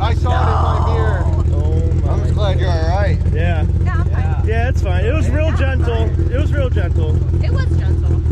I saw it in my mirror. Oh my. I'm just glad you're all right. Yeah. Yeah, I'm fine. Yeah, it's fine. It was real gentle. It was real gentle. It was gentle.